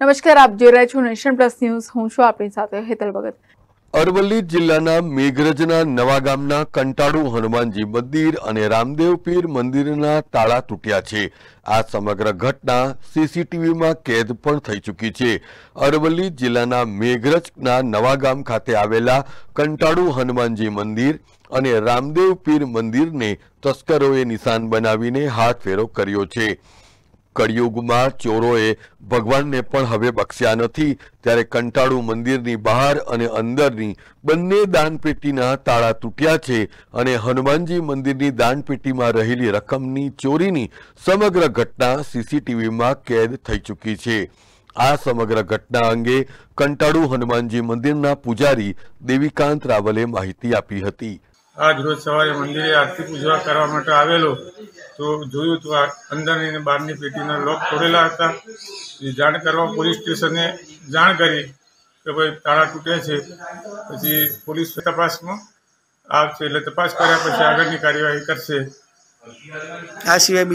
નમસ્કાર, આપ જોઈ રહ્યા છો નેશન પ્લસ ન્યૂઝ। હું છું આપની સાથે હેતલ ભગત। અરવલ્લી જિલ્લાના મેઘરજના નવા ગામના કંટાળુ હનુમાનજી મંદિર અને રામદેવ પીર મંદિરના તાળા તૂટ્યા છે। આ સમગ્ર ઘટના સીસીટીવીમાં કેદ પણ થઈ ચૂકી છે। અરવલ્લી જિલ્લાના મેઘરજના નવા ગામ ખાતે આવેલા કંટાળુ હનુમાનજી મંદિર અને રામદેવ પીર મંદિરને તસ્કરોએ નિશાન બનાવીને હાથફેરો કર્યો છે। કળિયુગમાં ચોરોએ ભગવાનને પણ હવે બખ્શ્યા નથી, ત્યારે કંટાળુ મંદિરની બહાર અને અંદરની બંને દાનપેટીના તાળા તૂટ્યા છે અને હનુમાનજી મંદિરની દાનપેટીમાં રહેલી રકમની ચોરીની સમગ્ર ઘટના સીસીટીવીમાં કેદ થઈ ચૂકી છે। આ સમગ્ર ઘટના અંગે કંટાળુ હનુમાનજી મંદિરના પૂજારી દેવીકાંત રાવલે માહિતી આપી હતી। આજ રોજ સવારે મંદિરે આરતી પૂજા કરવા માટે આવેલો તો જોયું તો અંદરની અને બહારની પેટીના લોક તોડેલા હતા। જાણ કરવા પોલીસ સ્ટેશને જાણ કરી કે ભાઈ તાળા તૂટે છે, પછી પોલીસ તપાસમાં આવશે, એટલે તપાસ કર્યા પછી આગળની કાર્યવાહી કરશે। આ સિવાય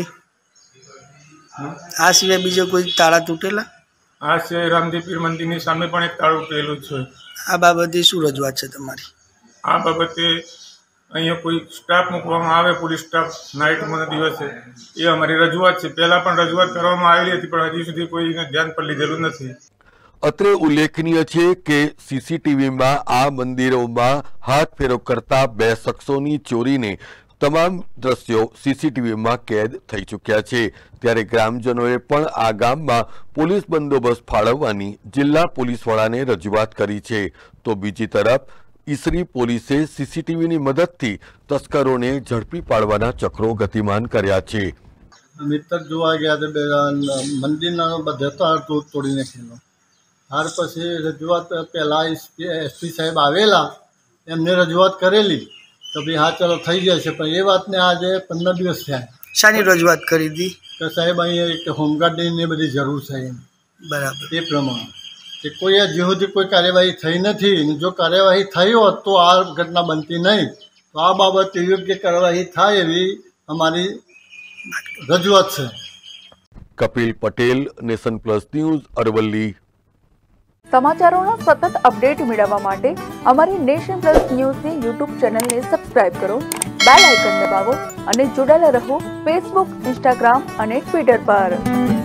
બીજો કોઈ તાળા તૂટેલા? આ સિવાય રામદેવ પીર મંદિરની સામે પણ એક તાળું તૂટેલું છે। આ બાબતે શું રજૂઆત છે તમારી? આ બાબતે અહીંયા કોઈ સ્ટાફ મૂકવામાં આવે, પોલીસ સ્ટાફ નાઇટમાં દિવસે, એ અમારી રજૂઆત છે। પહેલાં પણ રજૂઆત કરવામાં આવેલી હતી, પણ હજી સુધી કોઈને ધ્યાન પર લીધેલું નથી। અત્રે ઉલ્લેખનીય છે કે સીસીટીવીમાં આ મંદિરોમાં હાથફેરો કરતા બે શખ્સોની ચોરીને તમામ દ્રશ્યો સીસીટીવીમાં કેદ થઈ ચૂક્યા છે। ત્યારે ગ્રામજનોએ પણ આ ગામમાં પોલીસ બંદોબસ્ત ફાળવવાની જિલ્લા પોલીસ વડાને રજૂઆત કરી છે। તો બીજી તરફ ઈસરી પોલીસે સીસીટીવીની મદદથી તસ્કરોને ઝડપી પાડવાના ચક્રો ગતિમાન કર્યા છે। મિત્ર જોવા ગયા તો મંદિરના બધા તાળ તોડી નાખેલો। ત્યાર પછી રજૂઆત પહેલાં એસપી સાહેબ આવેલા, એમને રજૂઆત કરેલી તો ભાઈ હા ચાલો થઈ જશે, પણ એ વાતને આજે 15 દિવસ થયા। શાની રજૂઆત કરી હતી? કે સાહેબ અહીંયા એક હોમગાર્ડની બધી જરૂર છે એમ। બરાબર, એ પ્રમાણે કે કોઈ હજી સુધી કોઈ કાર્યવાહી થઈ નથી। જો કાર્યવાહી થઈ હોત તો આ ઘટના બનતી નહીં। તો આ બાબતે યોગ્ય કાર્યવાહી થાય એવી અમારી રજૂઆત છે। Kapil Patel, nation plus news, Aravalli. સમાચારોના સતત અપડેટ મેળવવા માટે અમારી નેશન પ્લસ ન્યૂઝની યુટ્યુબ ચેનલને સબસ્ક્રાઇબ કરો, બેલ આઇકન દબાવો અને જોડાયેલા રહો ફેસબુક, ઇન્સ્ટાગ્રામ અને ટ્વિટર પર।